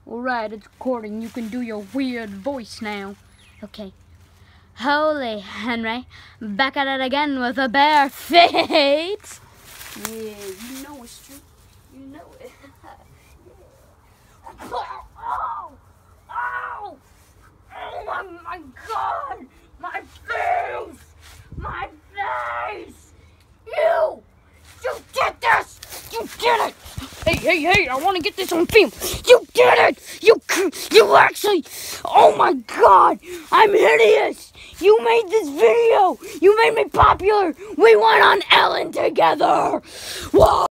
Alright, it's recording. You can do your weird voice now. Okay. Holy Henry, back at it again with a bare feet. Yeah, you know it's true. You know it. Oh! Oh! Oh my God! My face! My face! You did this! You did it! Hey, I want to get this on film. You did it! You actually, oh my God, I'm hideous. You made this video. You made me popular. We went on Ellen together. Whoa.